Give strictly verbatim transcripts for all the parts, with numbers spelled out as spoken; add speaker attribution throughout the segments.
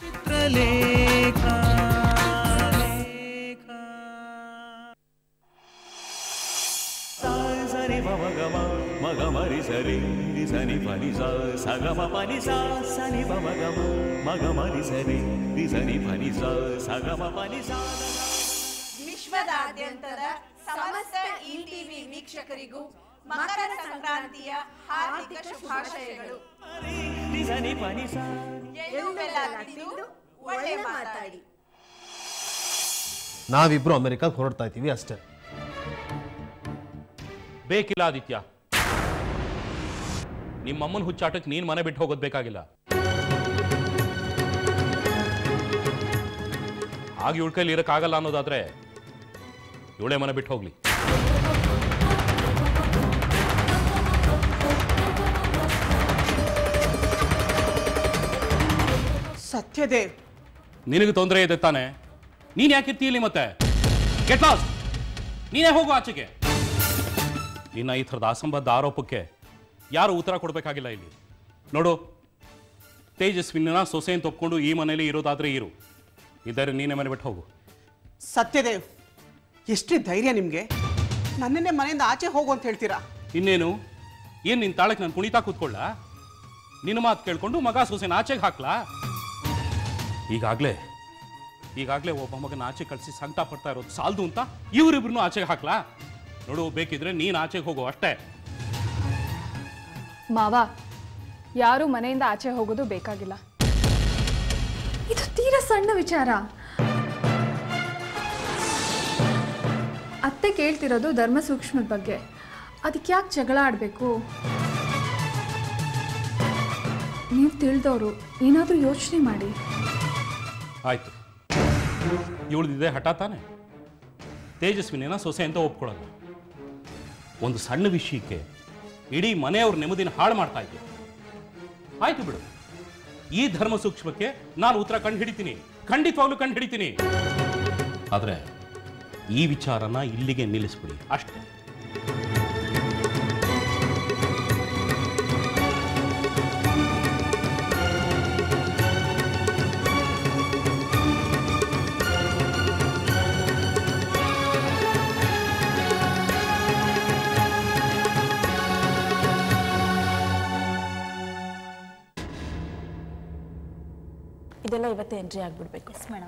Speaker 1: ಚಿತ್ರಲೇಖ ಸರಿ ಮಗಮ ಮಗಮರಿ ಸರಿ ಸನಿ ಪನಿ ಸಗಮ ಪನಿ ಸನಿ ಮಗಮ ಮಗಮರಿ ಸರಿ ಸನಿ ಪನಿ ಸಗಮ ಪನಿ.
Speaker 2: ವಿಶ್ವದಾದ್ಯಂತದ ಸಮಸ್ತ ಈ ಟಿವಿ ವೀಕ್ಷಕರಿಗೂ ಮಕರ ಸಂಕ್ರಾಂತಿಯ ಹಾರ್ದಿಕ ಶುಭಾಶಯಗಳು. ಎಳ್ಳು ಬೆಲ್ಲ ತಿಂದು ಒಳ್ಳೆ ಮಾತಾಡಿ.
Speaker 3: ನಾವಿಬ್ರು ಅಮೆರಿಕಾಗೆ ಹೊರಡ್ತಾ ಇದ್ದೀವಿ ಅಷ್ಟೇ.
Speaker 4: ಬೇಕಿಲ್ಲ ಆದಿತ್ಯ, ನಿಮ್ಮಮ್ಮನ ಹುಚ್ಚಾಟಕ್ಕೆ ನೀನ್ ಮನೆ ಬಿಟ್ಟು ಹೋಗೋದು ಬೇಕಾಗಿಲ್ಲ. ಹಾಗೆ ಇವಳ ಕೈಲಿ ಇರಕ್ಕಾಗಲ್ಲ ಅನ್ನೋದಾದ್ರೆ ಇವಳೇ ಮನೆ ಬಿಟ್ಟು ಹೋಗ್ಲಿ.
Speaker 5: ಸತ್ಯದೇವ್,
Speaker 4: ನಿನಗೆ ತೊಂದರೆ ಇದೆ ತಾನೆ? ನೀನ್ ಯಾಕಿರ್ತಿ ಇಲ್ಲಿ ಮತ್ತೆ? ಗೆಟ್ ಲಾಸ್ಟ್, ನೀನೇ ಹೋಗು ಆಚೆಗೆ. ನಿನ್ನ ಈ ಥರದ ಅಸಂಬದ್ಧ ಆರೋಪಕ್ಕೆ ಯಾರು ಉತ್ತರ ಕೊಡಬೇಕಾಗಿಲ್ಲ ಇಲ್ಲಿ. ನೋಡು, ತೇಜಸ್ವಿನ ಸೊಸೆ ಅಂತ ಒಪ್ಕೊಂಡು ಈ ಮನೇಲಿ ಇರೋದಾದ್ರೆ ಇರು, ಇದ್ದಾರೆ ನೀನೇ ಮನೆ ಬಿಟ್ಟು ಹೋಗು.
Speaker 5: ಸತ್ಯದೇವ್, ಎಷ್ಟು ಧೈರ್ಯ ನಿಮಗೆ? ನನ್ನನ್ನೇ ಮನೆಯಿಂದ ಆಚೆ ಹೋಗು ಅಂತ ಹೇಳ್ತೀರಾ?
Speaker 4: ಇನ್ನೇನು, ಏನು ನಿನ್ನ ತಾಳಕ್ಕೆ ನಾನು ಕುಣಿತಾ ಕೂತ್ಕೊಳ್ಳ? ನಿನ್ನ ಮಾತು ಕೇಳ್ಕೊಂಡು ಮಗ ಸೊಸೆನ ಆಚೆಗೆ ಹಾಕ್ಲಾ? ಈಗಾಗಲೇ ಈಗಾಗಲೇ ಒಬ್ಬ ಮಗನ ಆಚೆ ಕಳಿಸಿ ಸಂಕಟ ಪಡ್ತಾ ಇರೋದು ಸಾಲದು ಅಂತ ಇವರಿಬ್ರು ಆಚೆಗೆ ಹಾಕ್ಲಾ? ನೋಡು, ಬೇಕಿದ್ರೆ ನೀನು ಆಚೆಗೆ ಹೋಗು ಅಷ್ಟೇ.
Speaker 6: ಮಾವ, ಯಾರು ಮನೆಯಿಂದ ಆಚೆ ಹೋಗೋದು ಬೇಕಾಗಿಲ್ಲ. ಇದು ತೀರಾ ಸಣ್ಣ ವಿಚಾರ. ಅತ್ತೆ ಕೇಳ್ತಿರೋದು ಧರ್ಮ ಸೂಕ್ಷ್ಮದ ಬಗ್ಗೆ. ಅದಕ್ಕೆ ಯಾಕೆ ಜಗಳ ಆಡಬೇಕು? ನೀವು ತಿಳಿದವರು ಏನಾದರೂ ಯೋಚನೆ ಮಾಡಿ.
Speaker 4: ಆಯ್ತು, ಇವಳ್ದಿದೆ ಹಠ ತಾನೆ. ತೇಜಸ್ವಿನ ಸೊಸೆ ಅಂತ ಒಪ್ಕೊಳ್ಳೋದು. ಒಂದು ಸಣ್ಣ ವಿಷಯಕ್ಕೆ ಇಡೀ ಮನೆಯವ್ರ ನೆಮ್ಮದಿನ ಹಾಳು ಮಾಡ್ತಾ ಇದ್ದೆ. ಆಯ್ತು ಬಿಡು, ಈ ಧರ್ಮ ಸೂಕ್ಷ್ಮಕ್ಕೆ ನಾನು ಉತ್ತರ ಕಂಡು ಹಿಡಿತೀನಿ, ಖಂಡಿತವಾಗ್ಲೂ ಕಂಡು ಹಿಡಿತೀನಿ. ಆದ್ರೆ ಈ ವಿಚಾರನ ಇಲ್ಲಿಗೆ ನಿಲ್ಲಿಸ್ಬಿಡಿ ಅಷ್ಟೇ.
Speaker 7: ಇದೆಲ್ಲ ಇವತ್ತೇ ಎಂಟ್ರಿ ಆಗ್ಬಿಡ್ಬೇಕು. Yes madam.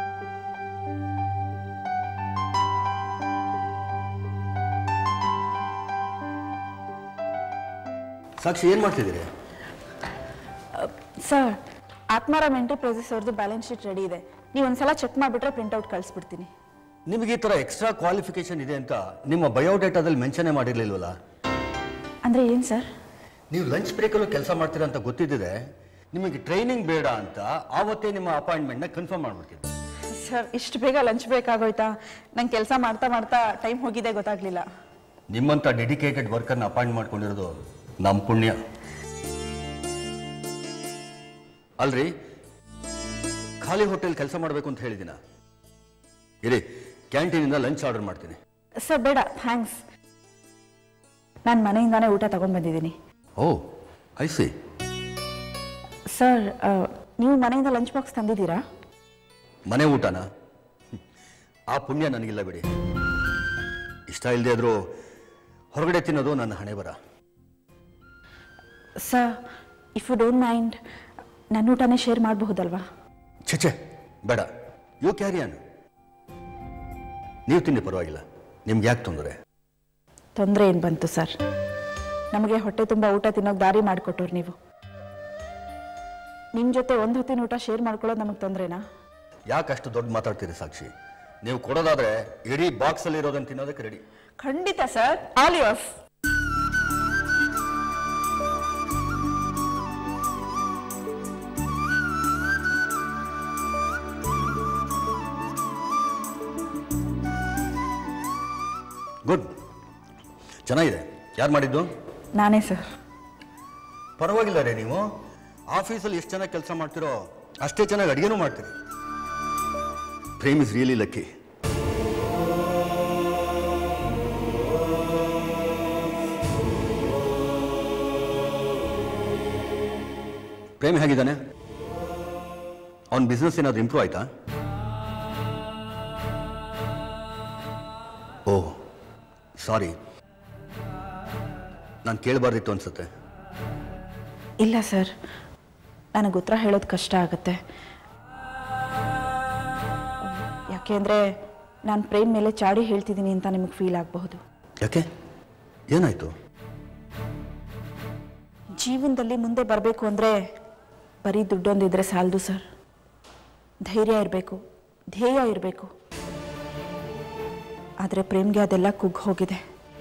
Speaker 8: ಸಾಕ್ಷಿ, ಏನು ಮಾಡ್ತಿದ್ದೀರಿ?
Speaker 7: ಸರ್, ಆತ್ಮಾರಾಮ್ ಎಂಟರ್ಪ್ರೈಸಸ್ ಅವ್ರದ್ದು ಬ್ಯಾಲೆನ್ಸ್ ಶೀಟ್ ರೆಡಿ ಇದೆ. ನೀವು ಒಂದ್ಸಲ ಚೆಕ್ ಮಾಡಿಬಿಟ್ರೆ ಪ್ರಿಂಟ್ಔಟ್ ಕಳಿಸ್ಬಿಡ್ತೀನಿ.
Speaker 8: ನಿಮಗೆ ಈ ಥರ ಎಕ್ಸ್ಟ್ರಾ ಕ್ವಾಲಿಫಿಕೇಶನ್ ಇದೆ ಅಂತ ನಿಮ್ಮ ಬಯೋಡೇಟಾದಲ್ಲಿ ಮೆನ್ಷನೇ ಮಾಡಿರಲಿಲ್ವಲ್ಲ?
Speaker 7: ಅಂದರೆ ಏನು ಸರ್?
Speaker 8: ನೀವು ಲಂಚ್ ಬ್ರೇಕಲ್ಲೂ ಕೆಲಸ ಮಾಡ್ತೀರಾ ಅಂತ ಗೊತ್ತಿದ್ದಿದೆ. ನಿಮಗೆ ಟ್ರೈನಿಂಗ್ ಬೇಡ ಅಂತ ಆವತ್ತೇ ನಿಮ್ಮ ಅಪಾಯಿಂಟ್ಮೆಂಟ್ನ ಕನ್ಫರ್ಮ್ ಮಾಡ್ಬಿಡ್ತೀನಿ.
Speaker 7: ಸರ್, ಇಷ್ಟು ಬೇಗ ಲಂಚ್ ಬೇಕಾಗೋಯ್ತಾ? ನಂಗೆ ಕೆಲಸ ಮಾಡ್ತಾ ಮಾಡ್ತಾ ಟೈಮ್ ಹೋಗಿದೆ ಗೊತ್ತಾಗ್ಲಿಲ್ಲ.
Speaker 8: ನಿಮ್ಮಂಥ ಡೆಡಿಕೇಟೆಡ್ ವರ್ಕರ್ನ ಅಪಾಯಿಂಟ್ ಮಾಡ್ಕೊಂಡಿರೋದು ನಮ್ಮ ಪುಣ್ಯ ಅಲ್ರಿ. ಖಾಲಿ ಹೋಟೆಲ್ ಕೆಲಸ ಮಾಡಬೇಕು ಅಂತ ಹೇಳಿದಿನ? ಇರಿ, ಕ್ಯಾಂಟೀನಿಂದ ಲಂಚ್ ಆರ್ಡರ್ ಮಾಡ್ತೀನಿ.
Speaker 7: ಸರ್ ಬೇಡ, ಥ್ಯಾಂಕ್ಸ್. ನಾನು ಮನೆಯಿಂದಾನೇ ಊಟ ತಗೊಂಡು ಬಂದಿದ್ದೀನಿ.
Speaker 8: ಓ, ಐ ಸಿ.
Speaker 7: ಸರ್, ನೀವು ಮನೆಯಿಂದ ಲಂಚ್ ಬಾಕ್ಸ್ ತಂದಿದ್ದೀರಾ?
Speaker 8: ಮನೆ ಊಟನ? ಆ ಪುಣ್ಯ ನನಗಿಲ್ಲ ಬಿಡಿ. ಇಷ್ಟ ಇಲ್ಲದೆ ಆದರೂ ಹೊರಗಡೆ ತಿನ್ನೋದು ನನ್ನ ಹಣೆ ಬರ.
Speaker 7: Sir, if you don't mind, ನನ್ನ ಊಟನೇ ಶೇರ್ ಮಾಡಬಹುದಲ್ವಾ?
Speaker 8: ಛೆ, ಬೇಡ. You carry on. ನೀವು ತಿನ್ನಿ, ಪರವಾಗಿಲ್ಲ. ನಿಮ್ಗೆ ಯಾಕೆ ತೊಂದರೆ?
Speaker 7: ತೊಂದರೆ ಏನು ಬಂತು ಸರ್? ನಮಗೆ ಹೊಟ್ಟೆ ತುಂಬ ಊಟ ತಿನ್ನೋಕೆ ದಾರಿ ಮಾಡಿಕೊಟ್ಟವ್ರು ನೀವು. ನಿಮ್ಮ ಜೊತೆ ಒಂದು ಹೊತ್ತಿನ ಊಟ ಶೇರ್ ಮಾಡ್ಕೊಳ್ಳೋದು ನಮಗೆ ತೊಂದರೆನಾ?
Speaker 8: ಯಾಕಷ್ಟು ದೊಡ್ಡ ಮಾತಾಡ್ತೀರಿ ಸಾಕ್ಷಿ? ನೀವು ಕೊಡೋದಾದ್ರೆ ಇಡೀ ಬಾಕ್ಸಲ್ಲಿ ಇರೋದನ್ನು ತಿನ್ನೋದಕ್ಕೆ ರೆಡಿ.
Speaker 7: ಖಂಡಿತ ಸರ್, ಆಲ್ ಯೋರ್ಸ್.
Speaker 8: ಗುಡ್, ಚೆನ್ನಾಗಿದೆ. ಯಾರು ಮಾಡಿದ್ದು?
Speaker 7: ನಾನೇ ಸರ್.
Speaker 8: ಪರವಾಗಿಲ್ಲ ರೀ. ನೀವು ಆಫೀಸಲ್ಲಿ ಎಷ್ಟು ಚೆನ್ನಾಗಿ ಕೆಲಸ ಮಾಡ್ತಿರೋ ಅಷ್ಟೇ ಚೆನ್ನಾಗಿ ಅಡುಗೆನೂ ಮಾಡ್ತೀರಿ. Prem is really lucky. Prem ಹೇಗಿದ್ದಾನೆ? ಅವನ ಬಿಸ್ನೆಸ್ ಏನಾದರೂ ಇಂಪ್ರೂವ್ ಆಯ್ತಾ? ಓಹ್ ಸಾರಿ, ನಾನು ಕೇಳಬಾರ್ದಿತ್ತು ಅನ್ಸುತ್ತೆ.
Speaker 7: ಇಲ್ಲ ಸರ್, ನನಗೆ ಉತ್ತರ ಹೇಳೋದು ಕಷ್ಟ ಆಗುತ್ತೆ. ಯಾಕೆಂದರೆ ನಾನು ಪ್ರೇಮ್ ಮೇಲೆ ಚಾಡಿ ಹೇಳ್ತಿದ್ದೀನಿ ಅಂತ ನಿಮಗೆ ಫೀಲ್ ಆಗಬಹುದು.
Speaker 8: ಯಾಕೆ, ಏನಾಯಿತು?
Speaker 7: ಜೀವನದಲ್ಲಿ ಮುಂದೆ ಬರಬೇಕು ಅಂದರೆ ಬರೀ ದುಡ್ಡೊಂದಿದ್ರೆ ಸಾಲದು ಸರ್. ಧೈರ್ಯ ಇರಬೇಕು, ಧ್ಯೇಯ ಇರಬೇಕು. ಆದರೆ ಪ್ರೇಮ್ಗೆ ಅದೆಲ್ಲ ಕುಗ್ಗಿ ಹೋಗಿದೆ.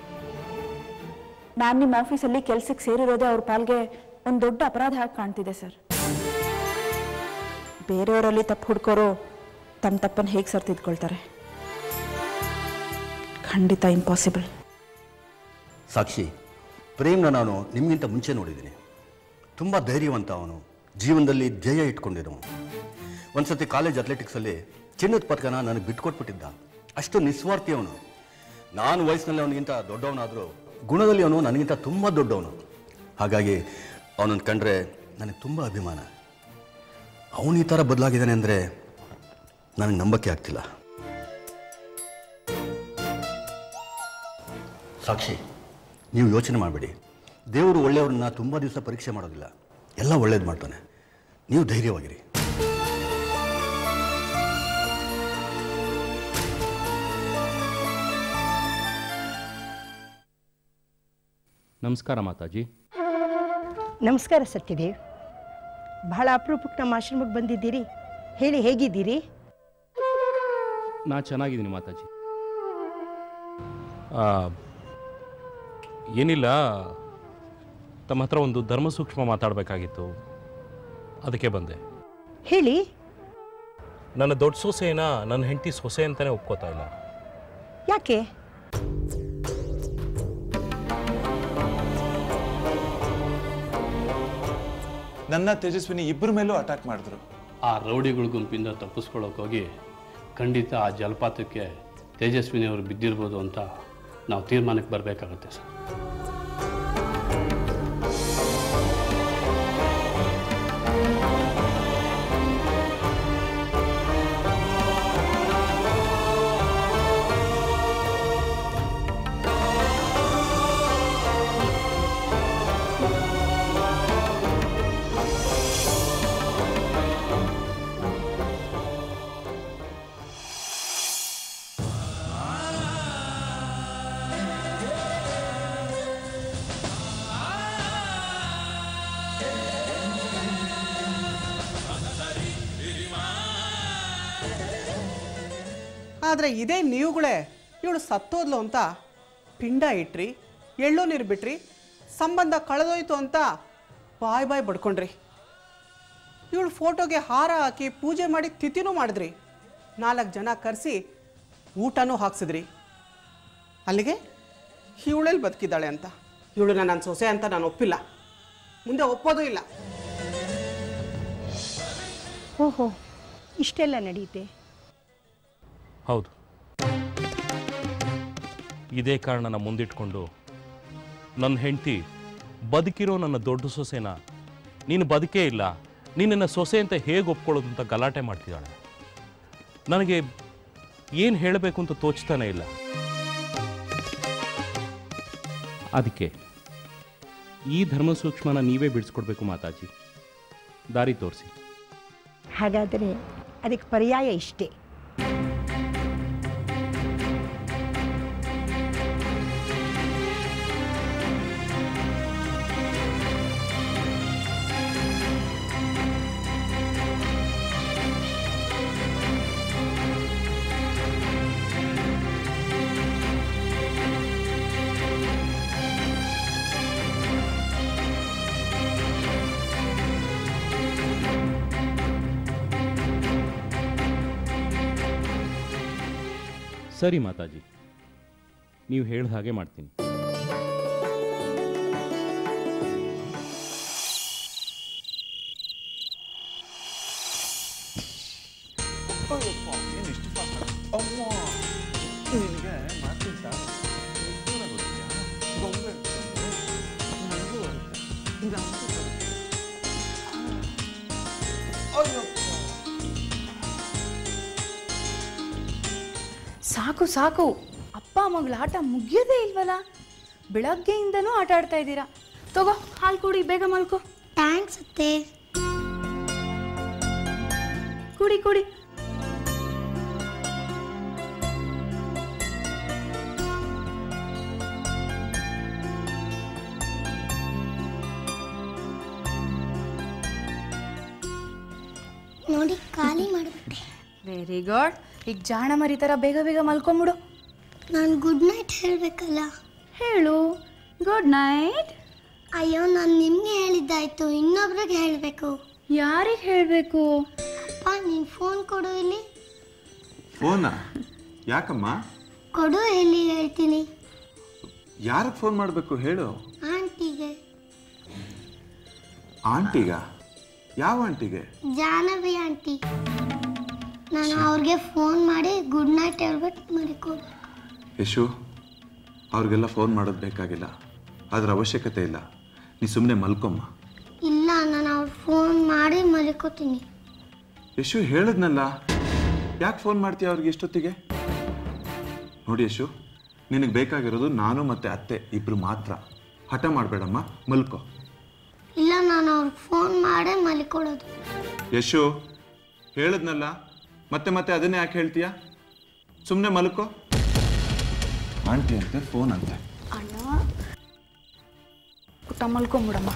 Speaker 7: ನಾನು ನಿಮ್ಮ ಆಫೀಸಲ್ಲಿ ಕೆಲಸಕ್ಕೆ ಸೇರಿರೋದೇ ಅವ್ರ ಪಾಲ್ಗೆ ಒಂದು ದೊಡ್ಡ ಅಪರಾಧ ಆಗಿ ಕಾಣ್ತಿದೆ ಸರ್. ಬೇರೆಯವರಲ್ಲಿ ತಪ್ಪು ಹುಡ್ಕೋರು ತಮ್ಮ ತಪ್ಪನ್ನು ಹೇಗೆ ಸರ್ ತಿದ್ಕೊಳ್ತಾರೆ? ಖಂಡಿತ ಇಂಪಾಸಿಬಲ್.
Speaker 8: ಸಾಕ್ಷಿ, ಪ್ರೇಮ್ನ ನಾನು ನಿಮಗಿಂತ ಮುಂಚೆ ನೋಡಿದ್ದೀನಿ. ತುಂಬ ಧೈರ್ಯವಂತ ಅವನು, ಜೀವನದಲ್ಲಿ ಧ್ಯೇಯ ಇಟ್ಕೊಂಡಿರೋನು. ಒಂದ್ಸತಿ ಕಾಲೇಜ್ ಅಥ್ಲೆಟಿಕ್ಸಲ್ಲಿ ಚಿನ್ನದ ಪದಕನ ನನಗೆ ಬಿಟ್ಕೊಟ್ಬಿಟ್ಟಿದ್ದ. ಅಷ್ಟು ನಿಸ್ವಾರ್ಥಿ ಅವನು. ನಾನು ವಯಸ್ಸಿನಲ್ಲಿ ಅವನಿಗಿಂತ ದೊಡ್ಡವನಾದರೂ ಗುಣದಲ್ಲಿ ಅವನು ನನಗಿಂತ ತುಂಬ ದೊಡ್ಡವನು. ಹಾಗಾಗಿ ಅವನನ್ನು ಕಂಡ್ರೆ ನನಗೆ ತುಂಬ ಅಭಿಮಾನ. ಅವನು ಈ ಥರ ಬದಲಾಗಿದ್ದಾನೆ ಅಂದರೆ ನನಗೆ ನಂಬಕ್ಕೆ ಆಗ್ತಿಲ್ಲ. ಸಾಕ್ಷಿ, ನೀವು ಯೋಚನೆ ಮಾಡಬೇಡಿ. ದೇವರು ಒಳ್ಳೆಯವ್ರನ್ನ ತುಂಬ ದಿವಸ ಪರೀಕ್ಷೆ ಮಾಡೋದಿಲ್ಲ, ಎಲ್ಲ ಒಳ್ಳೇದು ಮಾಡ್ತಾನೆ. ನೀವು ಧೈರ್ಯವಾಗಿರಿ.
Speaker 4: ನಮಸ್ಕಾರ ಮಾತಾಜಿ.
Speaker 2: ನಮಸ್ಕಾರ ಸತ್ಯದೇವ್. ಬಹಳ ಅಪರೂಪಕ್ಕೆ ನಮ್ಮ ಆಶ್ರಮಕ್ಕೆ ಬಂದಿದ್ದೀರಿ. ಹೇಳಿ, ಹೇಗಿದ್ದೀರಿ?
Speaker 4: ನಾ ಚೆನ್ನಾಗಿದ್ದೀನಿ ಮಾತಾಜಿ. ಏನಿಲ್ಲ, ತಮ್ಮ ಹತ್ರ ಒಂದು ಧರ್ಮ ಸೂಕ್ಷ್ಮ ಮಾತಾಡಬೇಕಾಗಿತ್ತು, ಅದಕ್ಕೆ ಬಂದೆ.
Speaker 2: ಹೇಳಿ.
Speaker 4: ನನ್ನ ದೊಡ್ಡ ಸೊಸೆನ ನನ್ನ ಹೆಂಡತಿ ಸೊಸೆ ಅಂತಲೇ ಒಪ್ಕೋತಾ ಇಲ್ಲ.
Speaker 2: ಯಾಕೆ?
Speaker 9: ನನ್ನ ತೇಜಸ್ವಿನಿ ಇಬ್ಬರ ಮೇಲೂ ಅಟ್ಯಾಕ್ ಮಾಡಿದ್ರು.
Speaker 10: ಆ ರೌಡಿಗಳ ಗುಂಪಿಂದ ತಪ್ಪಿಸ್ಕೊಳ್ಳೋಕೆ ಹೋಗಿ ಖಂಡಿತ ಆ ಜಲಪಾತಕ್ಕೆ ತೇಜಸ್ವಿನಿ ಅವರು ಬಿದ್ದಿರ್ಬೋದು ಅಂತ ನಾವು ತೀರ್ಮಾನಕ್ಕೆ ಬರಬೇಕಾಗುತ್ತೆ ಸರ್.
Speaker 5: ಆದರೆ ಇದೇ ನೀವುಗಳೇ ಇವಳು ಸತ್ತೋದ್ಲು ಅಂತ ಪಿಂಡ ಇಟ್ರಿ, ಎಳ್ಳು ನೀರು ಬಿಟ್ರಿ, ಸಂಬಂಧ ಕಳೆದೋಯ್ತು ಅಂತ ಬಾಯ್ ಬಾಯ್ ಬಡ್ಕೊಂಡ್ರಿ. ಇವಳು ಫೋಟೋಗೆ ಹಾರ ಹಾಕಿ ಪೂಜೆ ಮಾಡಿ ತಿಥಿನೂ ಮಾಡಿದ್ರಿ. ನಾಲ್ಕು ಜನ ಕರೆಸಿ ಊಟನೂ ಹಾಕ್ಸಿದ್ರಿ. ಅಲ್ಲಿಗೆ ಇವಳಲ್ಲಿ ಬದುಕಿದ್ದಾಳೆ ಅಂತ. ಇವಳನ್ನ ನನ್ನ ಸೊಸೆ ಅಂತ ನಾನು ಒಪ್ಪಿಲ್ಲ, ಮುಂದೆ ಒಪ್ಪೋದು ಇಲ್ಲ.
Speaker 2: ಓಹೋ, ಇಷ್ಟೆಲ್ಲ ನಡೆಯುತ್ತೆ.
Speaker 4: ಹೌದು, ಇದೇ ಕಾರಣನ ಮುಂದಿಟ್ಕೊಂಡು ನನ್ನ ಹೆಂಡತಿ ಬದುಕಿರೋ ನನ್ನ ದೊಡ್ಡ ಸೊಸೆನ ನೀನು ಬದುಕೇ ಇಲ್ಲ, ನೀನನ್ನ ಸೊಸೆ ಅಂತ ಹೇಗೆ ಒಪ್ಕೊಳ್ಳೋದು ಅಂತ ಗಲಾಟೆ ಮಾಡ್ತಿದ್ದಾಳೆ. ನನಗೆ ಏನು ಹೇಳಬೇಕು ಅಂತ ತೋಚ್ತಾನೆ ಇಲ್ಲ. ಅದಕ್ಕೆ ಈ ಧರ್ಮ ಸೂಕ್ಷ್ಮನ ನೀವೇ ಬಿಡಿಸ್ಕೊಡ್ಬೇಕು ಮಾತಾಜಿ, ದಾರಿ ತೋರಿಸಿ.
Speaker 2: ಹಾಗಾದರೆ ಅದಕ್ಕೆ ಪರ್ಯಾಯ ಇಷ್ಟೇ.
Speaker 4: ಸರಿ ಮಾತಾಜಿ, ನೀವು ಹೇಳಿದ ಹಾಗೆ ಮಾಡ್ತೀನಿ.
Speaker 9: ನಿನಗೆ ಮಾತಿಂತ ಗೊಂಬೆ ನನಗೂ ಬರುತ್ತೆ. ಅಯ್ಯಪ್ಪ
Speaker 7: ಸಾಕು ಸಾಕು, ಅಪ್ಪ ಮಗಳ ಆಟ ಮುಗಿಯೋದೇ ಇಲ್ವಲ್ಲ. ಬೆಳಗ್ಗೆಯಿಂದನೂ ಆಟ ಆಡ್ತಾ ಇದ್ದೀರಾ. ತಗೋ ಹಾಲು ಕುಡಿ, ಬೇಗ ಮಲ್ಕೋ.
Speaker 11: ಥ್ಯಾಂಕ್ಸ್ ಅತ್ತೆ.
Speaker 7: ಕುಡಿ ಕುಡಿ.
Speaker 11: ನೋಡಿ ಖಾಲಿ ಮಾಡಿಬಿಟ್ಟೆ.
Speaker 7: Very good. ಈಗ ಜಾಣ ಮರಿ ಥರ ಬೇಗ ಬೇಗ ಮಲ್ಕೊಂಬಿಡು.
Speaker 11: ನಾನು ಗುಡ್ ನೈಟ್ ಹೇಳಬೇಕಲ್ಲ.
Speaker 7: ಹೇಳು ಗುಡ್ ನೈಟ್.
Speaker 11: ಅಯ್ಯೋ, ನಾನು ನಿಮಗೆ ಹೇಳಿದ್ದಾಯ್ತು, ಇನ್ನೊಬ್ರಿಗೆ ಹೇಳಬೇಕು.
Speaker 7: ಯಾರಿಗೆ ಹೇಳಬೇಕು?
Speaker 11: ಅಪ್ಪ ನೀನು ಫೋನ್ ಕೊಡು ಇಲ್ಲಿ.
Speaker 9: ಫೋನಾ? ಯಾಕಮ್ಮ?
Speaker 11: ಕೊಡು ಇಲ್ಲಿ, ಹೇಳ್ತೀನಿ.
Speaker 9: ಯಾರಿಗೆ ಫೋನ್ ಮಾಡಬೇಕು ಹೇಳು?
Speaker 11: ಆಂಟಿಗೆ.
Speaker 9: ಆಂಟಿಗ? ಯಾವ ಆಂಟಿಗೆ?
Speaker 11: ಜಾಹ್ನವಿ ಆಂಟಿ. ನಾನು ಅವ್ರಿಗೆ ಫೋನ್ ಮಾಡಿ ಗುಡ್ ನೈಟ್ ಹೇಳ್ಬಿಟ್ಟು ಮಾಡಿಕೊಡು.
Speaker 9: ಯಶು, ಅವ್ರಿಗೆಲ್ಲ ಫೋನ್ ಮಾಡೋದು ಬೇಕಾಗಿಲ್ಲ, ಅದ್ರ ಅವಶ್ಯಕತೆ ಇಲ್ಲ. ನೀ ಸುಮ್ಮನೆ ಮಲ್ಕೊಮ್ಮ.
Speaker 11: ಇಲ್ಲ, ನಾನು ಅವ್ರು ಫೋನ್ ಮಾಡಿ ಮಲ್ಕೋತೀನಿ.
Speaker 9: ಯಶು ಹೇಳಿದ್ನಲ್ಲ, ಯಾಕೆ ಫೋನ್ ಮಾಡ್ತೀಯ ಅವ್ರಿಗೆ ಎಷ್ಟೊತ್ತಿಗೆ? ನೋಡಿ ಯಶು, ನಿನಗೆ ಬೇಕಾಗಿರೋದು ನಾನು ಮತ್ತು ಅತ್ತೆ ಇಬ್ಬರು ಮಾತ್ರ. ಹಠ ಮಾಡಬೇಡಮ್ಮ, ಮಲ್ಕೋ.
Speaker 11: ಇಲ್ಲ, ನಾನು ಅವ್ರಿಗೆ ಫೋನ್ ಮಾಡೇ ಮಲ್ಕೊಳ್ಳೋದು.
Speaker 9: ಯಶು ಹೇಳಿದ್ನಲ್ಲ, ಮತ್ತೆ ಮತ್ತೆ ಅದನ್ನೇ ಯಾಕೆ ಹೇಳ್ತೀಯ? ಸುಮ್ಮನೆ ಮಲ್ಕೋ. ಆಂಟಿ ಅಂತೆ, ಫೋನ್ ಅಂತೆ.
Speaker 7: ಅಣ್ಣ, ಊಟ ಮಲ್ಕೊಂಬಿಡಮ್ಮ.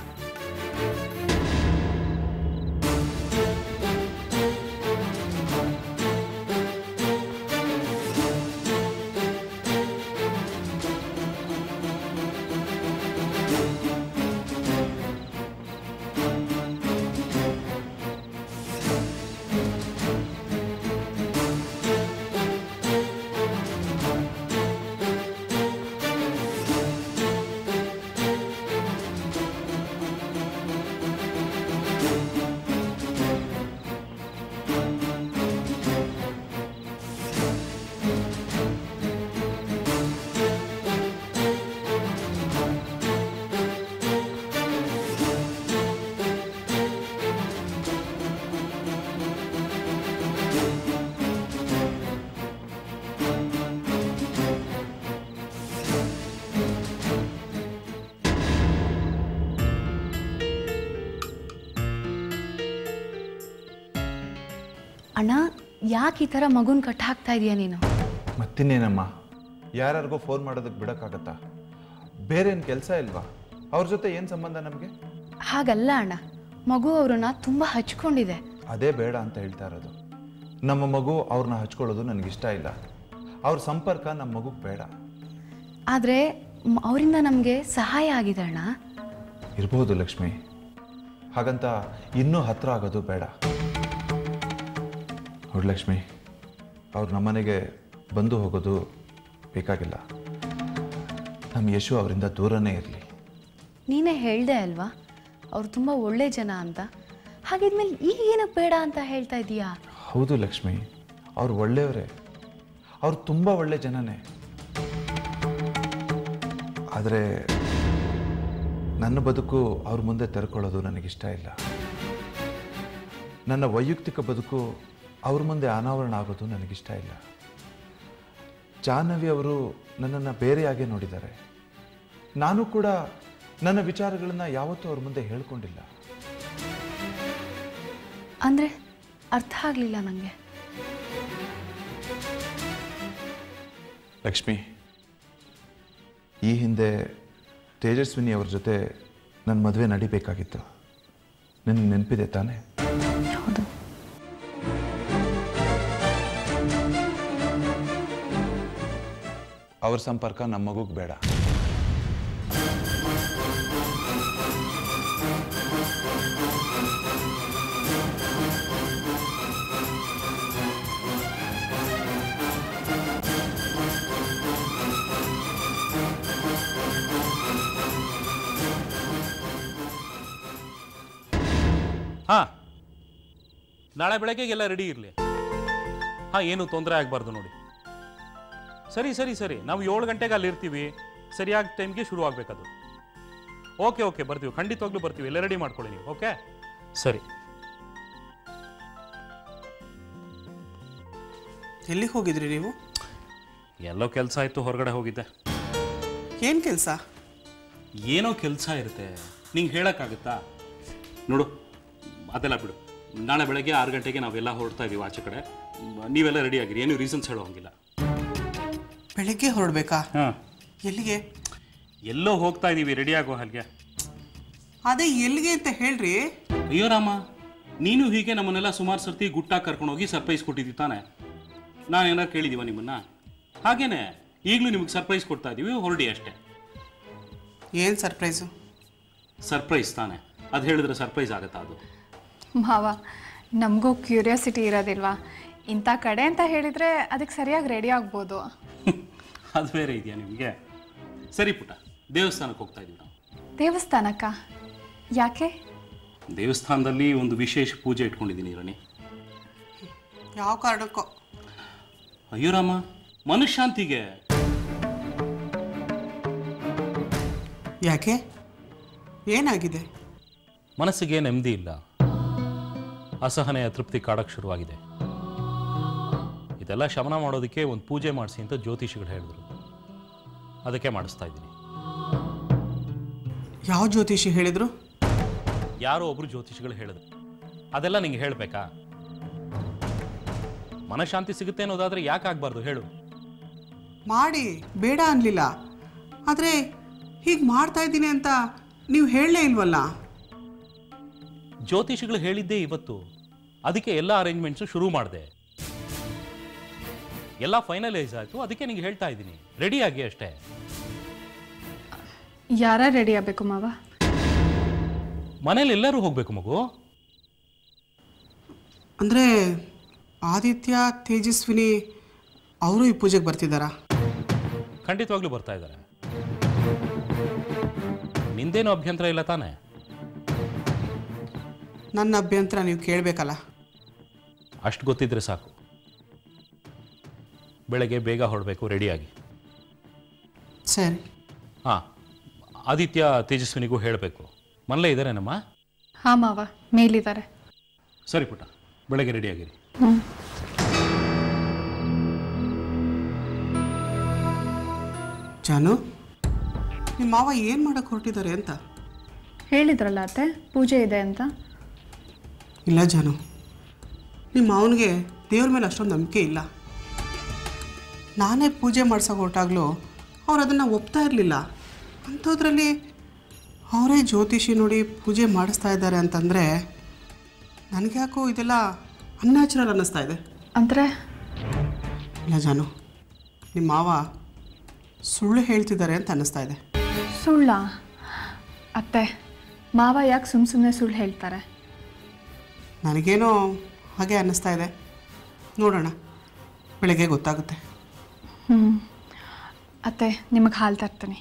Speaker 7: ಅಣ್ಣ, ಯಾಕೆ ಈ ಥರ ಮಗುನ ಕಟ್ ಹಾಕ್ತಾ ಇದೀಯ ನೀನು?
Speaker 9: ಮತ್ತಿನ್ನೇನಮ್ಮ, ಯಾರ್ಯಾರಿಗೋ ಫೋನ್ ಮಾಡೋದಕ್ಕೆ ಬಿಡೋಕ್ಕಾಗತ್ತಾ? ಬೇರೆ ಏನು ಕೆಲಸ ಇಲ್ವಾ? ಅವ್ರ ಜೊತೆ ಏನು ಸಂಬಂಧ ನಮಗೆ?
Speaker 7: ಹಾಗಲ್ಲ ಅಣ್ಣ, ಮಗು ಅವ್ರನ್ನ ತುಂಬ ಹಚ್ಕೊಂಡಿದೆ.
Speaker 9: ಅದೇ ಬೇಡ ಅಂತ ಹೇಳ್ತಾ ಇರೋದು. ನಮ್ಮ ಮಗು ಅವ್ರನ್ನ ಹಚ್ಕೊಳ್ಳೋದು ನನಗಿಷ್ಟ ಇಲ್ಲ. ಅವ್ರ ಸಂಪರ್ಕ ನಮ್ಮ ಮಗುಗೆ ಬೇಡ.
Speaker 7: ಆದರೆ ಅವರಿಂದ ನಮಗೆ ಸಹಾಯ ಆಗಿದೆ ಅಣ್ಣ.
Speaker 9: ಇರ್ಬೋದು ಲಕ್ಷ್ಮಿ, ಹಾಗಂತ ಇನ್ನೂ ಹತ್ರ ಆಗೋದು ಬೇಡ. ನೋಡಿ ಲಕ್ಷ್ಮಿ, ಅವ್ರು ನಮ್ಮನೆಗೆ ಬಂದು ಹೋಗೋದು ಬೇಕಾಗಿಲ್ಲ. ನಮ್ಮ ಯಶು ಅವರಿಂದ ದೂರನೇ ಇರಲಿ.
Speaker 7: ನೀನೇ ಹೇಳ್ದೆ ಅಲ್ವಾ ಅವ್ರು ತುಂಬ ಒಳ್ಳೆ ಜನ ಅಂತ. ಹಾಗಿದ್ಮೇಲೆ ಈಗ ಏನಕ್ಕೆ ಬೇಡ ಅಂತ ಹೇಳ್ತಾ ಇದೀಯಾ?
Speaker 9: ಹೌದು ಲಕ್ಷ್ಮಿ, ಅವ್ರು ಒಳ್ಳೆಯವರೇ, ಅವ್ರು ತುಂಬ ಒಳ್ಳೆ ಜನನೇ. ಆದರೆ ನನ್ನ ಬದುಕು ಅವ್ರ ಮುಂದೆ ತೆರ್ಕೊಳ್ಳೋದು ನನಗಿಷ್ಟ ಇಲ್ಲ. ನನ್ನ ವೈಯಕ್ತಿಕ ಬದುಕು ಅವ್ರ ಮುಂದೆ ಅನಾವರಣ ಆಗೋದು ನನಗಿಷ್ಟ ಇಲ್ಲ. ಜಾಹ್ನವಿ ಅವರು ನನ್ನನ್ನು ಬೇರೆಯಾಗೆ ನೋಡಿದ್ದಾರೆ. ನಾನು ಕೂಡ ನನ್ನ ವಿಚಾರಗಳನ್ನು ಯಾವತ್ತೂ ಅವ್ರ ಮುಂದೆ ಹೇಳ್ಕೊಂಡಿಲ್ಲ.
Speaker 7: ಅಂದರೆ ಅರ್ಥ ಆಗಲಿಲ್ಲ ನನಗೆ.
Speaker 9: ಲಕ್ಷ್ಮಿ, ಈ ಹಿಂದೆ ತೇಜಸ್ವಿನಿ ಅವ್ರ ಜೊತೆ ನನ್ನ ಮದುವೆ ನಡಿಬೇಕಾಗಿತ್ತು. ನಿನಗೆ ನೆನಪಿದೆ ತಾನೇ?
Speaker 7: ಹೌದು.
Speaker 9: ಅವ್ರ ಸಂಪರ್ಕ ನಮ್ಮ ಮಗುಗೆ ಬೇಡ.
Speaker 4: ಹಾಂ, ನಾಳೆ ಬೆಳಗ್ಗೆಗೆಲ್ಲ ರೆಡಿ ಇರಲಿ. ಹಾಂ, ಏನು ತೊಂದರೆ ಆಗಬಾರ್ದು ನೋಡಿ. ಸರಿ ಸರಿ ಸರಿ, ನಾವು ಏಳು ಗಂಟೆಗೆ ಅಲ್ಲಿ ಇರ್ತೀವಿ. ಸರಿಯಾದ ಟೈಮ್ಗೆ ಶುರು ಆಗಬೇಕದು. ಓಕೆ ಓಕೆ, ಬರ್ತೀವಿ, ಖಂಡಿತವಾಗ್ಲೂ ಬರ್ತೀವಿ. ಎಲ್ಲ ರೆಡಿ ಮಾಡ್ಕೊಳ್ಳಿ ನೀವು. ಓಕೆ, ಸರಿ.
Speaker 5: ಎಲ್ಲಿಗೆ ಹೋಗಿದ್ರಿ ನೀವು?
Speaker 4: ಎಲ್ಲೋ ಕೆಲಸ ಆಯಿತು, ಹೊರಗಡೆ ಹೋಗಿದ್ದೆ.
Speaker 5: ಏನು ಕೆಲಸ?
Speaker 4: ಏನೋ ಕೆಲಸ ಇರುತ್ತೆ, ನಿಂಗೆ ಹೇಳೋಕ್ಕಾಗುತ್ತಾ? ನೋಡು, ಅದೆಲ್ಲ ಬಿಡು. ನಾಳೆ ಬೆಳಗ್ಗೆ ಆರು ಗಂಟೆಗೆ ನಾವೆಲ್ಲ ಹೊರಡ್ತಾ ಇದ್ದೀವಿ ಆಚೆ ಕಡೆ. ನೀವೆಲ್ಲ ರೆಡಿ ಆಗಿರಿ, ಏನು ರೀಸನ್ಸ್ ಹೇಳೋ ಹಂಗಿಲ್ಲ.
Speaker 5: ಬೆಳಗ್ಗೆ ಹೊರಡ್ಬೇಕಾ?
Speaker 4: ಹಾಂ.
Speaker 5: ಎಲ್ಲಿಗೆ?
Speaker 4: ಎಲ್ಲೋ ಹೋಗ್ತಾ ಇದ್ದೀವಿ, ರೆಡಿ ಆಗೋ ಹಾಗೆ.
Speaker 5: ಅದೇ ಎಲ್ಲಿಗೆ ಅಂತ ಹೇಳ್ರಿ.
Speaker 4: ಅಯ್ಯೋ ರಾಮ, ನೀನು ಹೀಗೆ ನಮ್ಮನ್ನೆಲ್ಲ ಸುಮಾರು ಸರ್ತಿ ಗುಟ್ಟಾಗಿ ಕರ್ಕೊಂಡೋಗಿ ಸರ್ಪ್ರೈಸ್ ಕೊಟ್ಟಿದ್ದಿ ತಾನೆ? ನಾನೇನಾರು ಕೇಳಿದೀವ ನಿಮ್ಮನ್ನ? ಹಾಗೇನೆ ಈಗಲೂ ನಿಮಗೆ ಸರ್ಪ್ರೈಸ್ ಕೊಡ್ತಾ ಇದ್ದೀವಿ, ಹೊರಡಿ ಅಷ್ಟೇ.
Speaker 5: ಏನು ಸರ್ಪ್ರೈಸು?
Speaker 4: ಸರ್ಪ್ರೈಸ್ ತಾನೆ, ಅದು ಹೇಳಿದ್ರೆ ಸರ್ಪ್ರೈಸ್ ಆಗುತ್ತಾ? ಅದು
Speaker 6: ಮಾವ, ನಮಗೂ ಕ್ಯೂರಿಯಾಸಿಟಿ ಇರೋದಿಲ್ವಾ? ಇಂಥ ಕಡೆ ಅಂತ ಹೇಳಿದರೆ ಅದಕ್ಕೆ ಸರಿಯಾಗಿ ರೆಡಿ ಆಗ್ಬೋದು.
Speaker 4: ಅದು ಬೇರೆ ಇದೆಯಾ ನಿಮಗೆ? ಸರಿ ಪುಟ್ಟ, ದೇವಸ್ಥಾನಕ್ಕೆ ಹೋಗ್ತಾ ಇದ್ದೀವಿ ನಾವು.
Speaker 6: ದೇವಸ್ಥಾನಕ್ಕ? ಯಾಕೆ?
Speaker 4: ದೇವಸ್ಥಾನದಲ್ಲಿ ಒಂದು ವಿಶೇಷ ಪೂಜೆ ಇಟ್ಕೊಂಡಿದ್ದೀನಿ ರಾಣಿ.
Speaker 5: ಯಾವ ಕಾರಣಕ್ಕೋ?
Speaker 4: ಅಯ್ಯೋ ರಾಮ, ಮನಃಶಾಂತಿಗೆ.
Speaker 5: ಯಾಕೆ? ಏನಾಗಿದೆ?
Speaker 4: ಮನಸ್ಸಿಗೆ ನೆಮ್ಮದಿ ಇಲ್ಲ, ಅಸಹನೆಯ ತೃಪ್ತಿ ಕಾಡಕ್ಕೆ ಶುರುವಾಗಿದೆ. ಇದೆಲ್ಲ ಶಮನ ಮಾಡೋದಕ್ಕೆ ಒಂದು ಪೂಜೆ ಮಾಡಿಸಿ ಅಂತ ಜ್ಯೋತಿಷಿಗಳು ಹೇಳಿದ್ರು, ಅದಕ್ಕೆ ಮಾಡಿಸ್ತಾ ಇದ್ದೀನಿ.
Speaker 5: ಯಾವ ಜ್ಯೋತಿಷಿ ಹೇಳಿದ್ರು?
Speaker 4: ಯಾರೋ ಒಬ್ರು ಜ್ಯೋತಿಷಿಗಳು ಹೇಳಿದ್ರು. ಅದೆಲ್ಲ ನಿಂಗೆ ಹೇಳಬೇಕಾ? ಮನಃಶಾಂತಿ ಸಿಗುತ್ತೆ ಅನ್ನೋದಾದ್ರೆ ಯಾಕೆ ಆಗಬಾರ್ದು ಹೇಳು?
Speaker 5: ಮಾಡಿ, ಬೇಡ ಅನ್ಲಿಲ್ಲ. ಆದರೆ ಹೀಗೆ ಮಾಡ್ತಾ ಇದ್ದೀನಿ ಅಂತ ನೀವು ಹೇಳಲೇ ಇಲ್ವಲ್ಲ.
Speaker 4: ಜ್ಯೋತಿಷಿಗಳು ಹೇಳಿದ್ದೇ ಇವತ್ತು, ಅದಕ್ಕೆ ಎಲ್ಲ ಅರೇಂಜ್ಮೆಂಟ್ಸು ಶುರು ಮಾಡಿದೆ. ಎಲ್ಲ ಫೈನಲೈಸ್ ಆಯಿತು, ಅದಕ್ಕೆ ನಿಂಗೆ ಹೇಳ್ತಾ ಇದ್ದೀನಿ, ರೆಡಿ ಆಗಿ ಅಷ್ಟೇ.
Speaker 6: ಯಾರ ರೆಡಿ ಆಗಬೇಕು ಮಾವ?
Speaker 4: ಮನೇಲಿ ಎಲ್ಲರೂ ಹೋಗ್ಬೇಕು ಮಗು.
Speaker 5: ಅಂದರೆ ಆದಿತ್ಯ, ತೇಜಸ್ವಿನಿ ಅವರು ಈ ಪೂಜೆಗೆ ಬರ್ತಿದ್ದಾರಾ?
Speaker 4: ಖಂಡಿತವಾಗ್ಲೂ ಬರ್ತಾ ಇದ್ದಾರೆ. ನಿಂದೇನು ಅಭ್ಯಂತರ ಇಲ್ಲ ತಾನೆ?
Speaker 5: ನನ್ನ ಅಭ್ಯಂತರ ನೀವು ಕೇಳಬೇಕಲ್ಲ.
Speaker 4: ಅಷ್ಟು ಗೊತ್ತಿದ್ರೆ ಸಾಕು. ಬೆಳಗ್ಗೆ ಬೇಗ ಹೊರಡಬೇಕು, ರೆಡಿಯಾಗಿ.
Speaker 5: ಸರಿ.
Speaker 4: ಹಾಂ, ಆದಿತ್ಯ ತೇಜಸ್ವಿನಿಗೂ ಹೇಳಬೇಕು. ಮನೇಲೇ ಇದ್ದಾರೇನಮ್ಮ?
Speaker 6: ಹಾಂ ಮಾವ, ಮೇಲಿದ್ದಾರೆ.
Speaker 4: ಸರಿ ಪುಟ್ಟ, ಬೆಳಗ್ಗೆ ರೆಡಿಯಾಗಿರಿ.
Speaker 6: ಹ್ಞೂ.
Speaker 5: ಜಾನು, ನಿಮ್ಮ ಮಾವ ಏನು ಮಾಡಕ್ಕೆ ಹೊರಟಿದ್ದಾರೆ ಅಂತ
Speaker 6: ಹೇಳಿದ್ರಲ್ಲ ಅತ್ತೆ, ಪೂಜೆ ಇದೆ ಅಂತ.
Speaker 5: ಇಲ್ಲ ಜಾನು, ನಿಮ್ಮ ಮಾವನಿಗೆ ದೇವ್ರ ಮೇಲೆ ಅಷ್ಟೊಂದು ನಂಬಿಕೆ ಇಲ್ಲ. ನಾನೇ ಪೂಜೆ ಮಾಡ್ಸೋಕೆ ಹೊರಟಾಗ್ಲೂ ಅವ್ರು ಅದನ್ನು ಒಪ್ತಾ ಇರಲಿಲ್ಲ. ಅಂಥದ್ರಲ್ಲಿ ಅವರೇ ಜ್ಯೋತಿಷಿ ನೋಡಿ ಪೂಜೆ ಮಾಡಿಸ್ತಾ ಇದ್ದಾರೆ ಅಂತಂದರೆ ನನಗೆ ಯಾಕೋ ಇದೆಲ್ಲ ಅನ್ಯಾಚುರಲ್ ಅನ್ನಿಸ್ತಾ ಇದೆ.
Speaker 6: ಅಂದರೆ?
Speaker 5: ಇಲ್ಲ ಜಾನು, ನಿಮ್ಮ ಮಾವ ಸುಳ್ಳು ಹೇಳ್ತಿದ್ದಾರೆ ಅಂತ ಅನ್ನಿಸ್ತಾ ಇದೆ.
Speaker 6: ಸುಳ್ಳ? ಅತ್ತೆ, ಮಾವ ಯಾಕೆ ಸುಮ್ಮ ಸುಮ್ಮನೆ ಸುಳ್ಳು ಹೇಳ್ತಾರೆ?
Speaker 5: ನನಗೇನೋ ಹಾಗೆ ಅನ್ನಿಸ್ತಾ ಇದೆ. ನೋಡೋಣ, ಬೆಳಗ್ಗೆ ಗೊತ್ತಾಗುತ್ತೆ.
Speaker 6: ಹ್ಞೂ ಅತ್ತೆ, ನಿಮಗೆ ಹಾಲು ತರ್ತೀನಿ.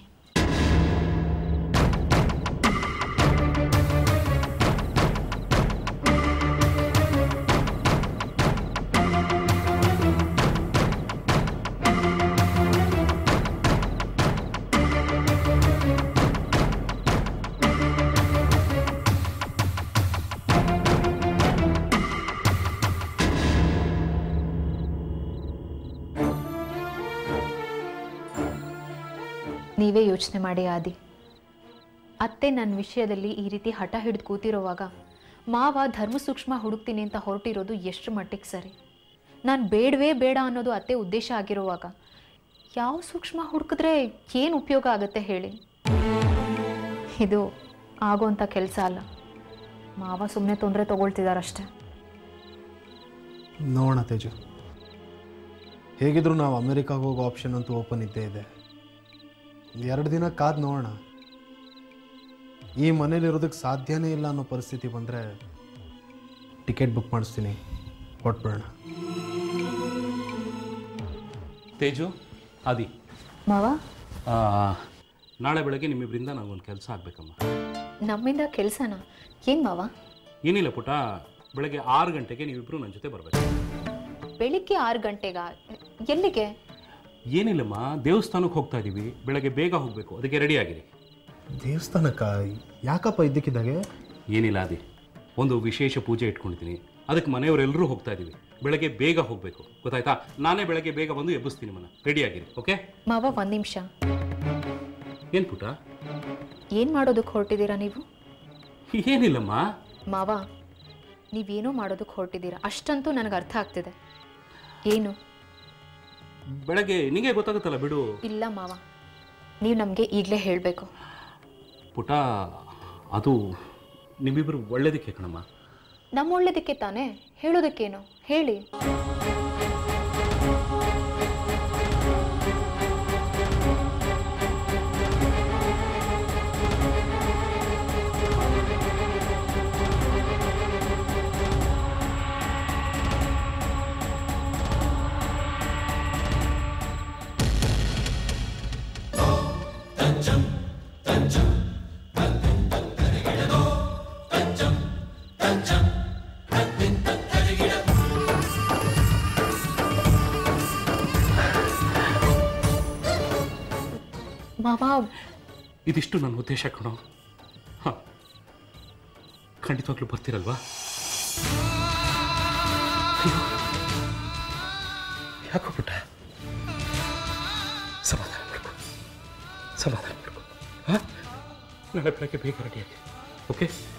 Speaker 12: ನೀವೇ ಯೋಚನೆ ಮಾಡಿ ಆದಿ. ಅತ್ತೆ ನನ್ನ ವಿಷಯದಲ್ಲಿ ಈ ರೀತಿ ಹಠ ಹಿಡಿದು ಕೂತಿರೋವಾಗ ಮಾವ ಧರ್ಮ ಸೂಕ್ಷ್ಮ ಹುಡುಕ್ತೀನಿ ಅಂತ ಹೊರಟಿರೋದು ಎಷ್ಟು ಮಟ್ಟಿಗೆ ಸರಿ? ನಾನು ಬೇಡವೇ ಬೇಡ ಅನ್ನೋದು ಅತ್ತೆ ಉದ್ದೇಶ ಆಗಿರುವಾಗ ಯಾವ ಸೂಕ್ಷ್ಮ ಹುಡುಕಿದ್ರೆ ಏನು ಉಪಯೋಗ ಆಗುತ್ತೆ ಹೇಳಿ? ಇದು ಆಗೋಂಥ ಕೆಲಸ ಅಲ್ಲ. ಮಾವ ಸುಮ್ಮನೆ ತೊಂದರೆ ತಗೊಳ್ತಿದ್ದಾರಷ್ಟೆ.
Speaker 3: ನೋಡೋಣ ತೇಜು, ಹೇಗಿದ್ರು ನಾವು ಅಮೆರಿಕಾಗೆ ಹೋಗೋ ಆಪ್ಷನ್ ಅಂತೂ ಓಪನ್ ಇದ್ದೇ ಇದೆ. ಎರಡು ದಿನ ಕಾದು ನೋಡೋಣ. ಈ ಮನೇಲಿರೋದಕ್ಕೆ ಸಾಧ್ಯನೇ ಇಲ್ಲ ಅನ್ನೋ ಪರಿಸ್ಥಿತಿ ಬಂದರೆ ಟಿಕೆಟ್ ಬುಕ್ ಮಾಡಿಸ್ತೀನಿ, ಹೊರಟ್ಬಿಡೋಣ.
Speaker 4: ತೇಜು, ಆದಿ,
Speaker 12: ಮಾವ
Speaker 4: ನಾಳೆ ಬೆಳಗ್ಗೆ ನಿಮ್ಮಿಬ್ಬರಿಂದ ನನಗೊಂದು ಕೆಲಸ ಆಗಬೇಕಮ್ಮ.
Speaker 12: ನಮ್ಮಿಂದ ಕೆಲಸನ? ಏನು ಮಾವ?
Speaker 4: ಏನಿಲ್ಲ ಪುಟ, ಬೆಳಗ್ಗೆ ಆರು ಗಂಟೆಗೆ ನೀವಿಬ್ಬರು ನನ್ನ ಜೊತೆ ಬರಬೇಕು.
Speaker 12: ಬೆಳಿಗ್ಗೆ ಆರು ಗಂಟೆಗ? ಎಲ್ಲಿಗೆ?
Speaker 4: ಏನಿಲ್ಲಮ್ಮ, ದೇವಸ್ಥಾನಕ್ಕೆ ಹೋಗ್ತಾ ಇದ್ದೀವಿ, ಬೆಳಗ್ಗೆ ಬೇಗ ಹೋಗಬೇಕು, ಅದಕ್ಕೆ ರೆಡಿ ಆಗಿರಿ.
Speaker 3: ದೇವಸ್ಥಾನಕ್ಕ? ಯಾಕಪ್ಪ ಇದ್ದಕ್ಕಿದ್ದಾಗೆ?
Speaker 4: ಏನಿಲ್ಲ ಆದಿ, ಒಂದು ವಿಶೇಷ ಪೂಜೆ ಇಟ್ಕೊಂಡಿದ್ದೀನಿ, ಅದಕ್ಕೆ ಮನೆಯವರೆಲ್ಲರೂ ಹೋಗ್ತಾ ಇದ್ದೀವಿ. ಬೆಳಗ್ಗೆ ಬೇಗ ಹೋಗಬೇಕು, ಗೊತ್ತಾಯ್ತಾ? ನಾನೇ ಬೆಳಗ್ಗೆ ಬೇಗ ಬಂದು ಎಬ್ಬಿಸ್ತೀನಿ ಮನ. ರೆಡಿಯಾಗಿರಿ, ಓಕೆ?
Speaker 12: ಮಾವ ಒಂದು ನಿಮಿಷ.
Speaker 4: ಏನು ಪುಟ?
Speaker 12: ಏನು ಮಾಡೋದಕ್ಕೆ ಹೊರಟಿದ್ದೀರಾ ನೀವು?
Speaker 4: ಏನಿಲ್ಲಮ್ಮ
Speaker 12: ಮಾವ, ನೀವೇನೋ ಮಾಡೋದಕ್ಕೆ ಹೊರಟಿದ್ದೀರಾ ಅಷ್ಟಂತೂ ನನಗೆ ಅರ್ಥ ಆಗ್ತಿದೆ. ಏನು?
Speaker 4: ಬೆಳಗ್ಗೆ ನಿಮಗೆ ಗೊತ್ತಾಗುತ್ತಲ್ಲ ಬಿಡು.
Speaker 12: ಇಲ್ಲ ಮಾವ, ನೀವು ನಮಗೆ ಈಗಲೇ ಹೇಳಬೇಕು.
Speaker 4: ಪುಟ, ಅದು ನಿಮ್ಮಿಬ್ಬರು ಒಳ್ಳೇದಕ್ಕೆ ಕಣಮ್ಮ.
Speaker 12: ನಮ್ಮ ಒಳ್ಳೇದಕ್ಕೆ ತಾನೇ, ಹೇಳೋದಕ್ಕೇನು ಹೇಳಿ. ಮಾವ,
Speaker 4: ಇದಿಷ್ಟು ನನ್ನ ಉದ್ದೇಶ ಕಣೋ. ಹಾಂ, ಖಂಡಿತವಾಗ್ಲೂ ಬರ್ತೀರಲ್ವಾ? ಯಾಕೋ ಪುಟ್ಟ, ಸಮಾಧಾನ ಮಾಡ್ಕೊ, ಸಮಾಧಾನ ಮಾಡ್ಕೊ. ಹಾಂ, ನಾಳೆ ಬೆಳಗ್ಗೆ ಬೇಗ ರೆಡಿಯಾಗಿ, ಓಕೆ?